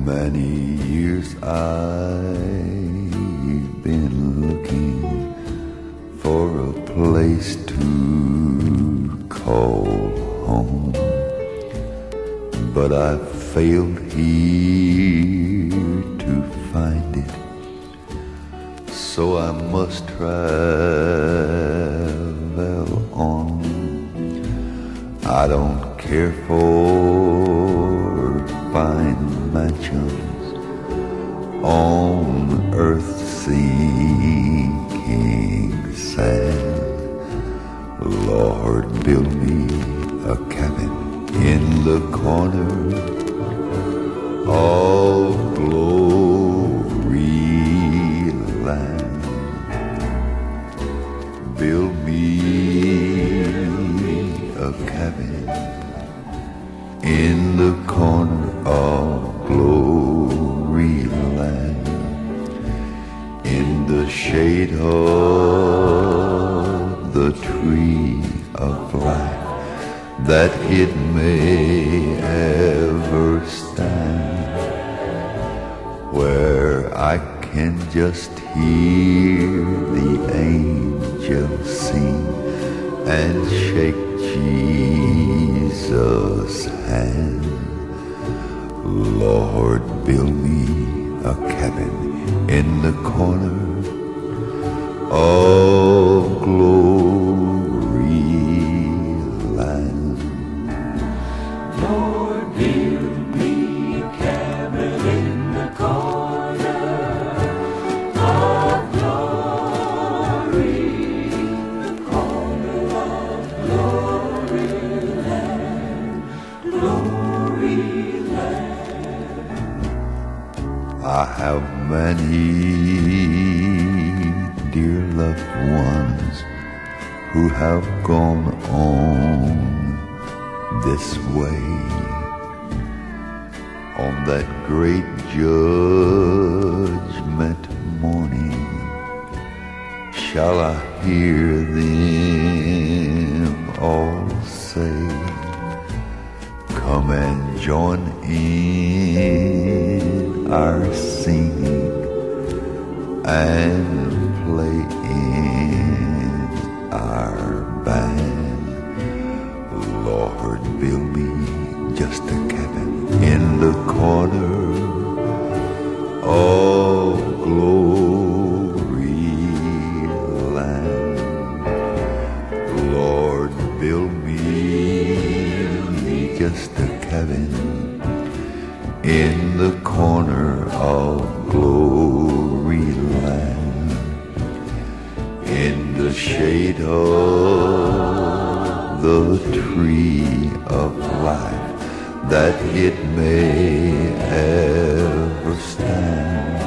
Many years I've been looking for a place to call home, but I failed here to find it, so I must travel on. I don't care for fine mansions on earth's sinking sand. Lord, build me a cabin in the corner of glory land. Build me a cabin in the corner of glory land, in the shade of the tree of life, that it may ever stand, where I can just hear the angels sing and shake Jesus' hand. Lord, build me a cabin in the corner of glory land. Lord, build me a cabin in the corner of glory, the corner of glory land, glory land. I have many dear loved ones who have gone on this way. On that great judgment morning, shall I hear them all say, come and join in our singing and play in our band. Lord, build me just a cabin in the corner of glory land. Lord, build me just a cabin in the corner of glory land, in the shade of the tree of life, that it may ever stand,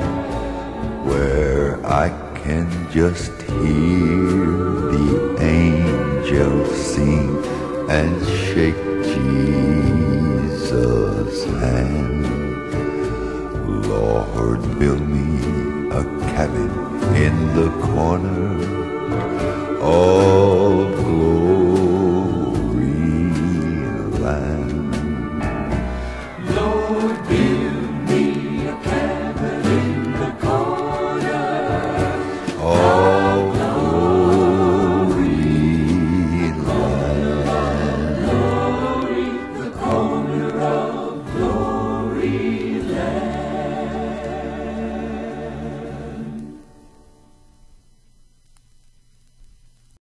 where I can just hear the angels sing and shake Jesus' hand. Lord, build me a cabin in the corner of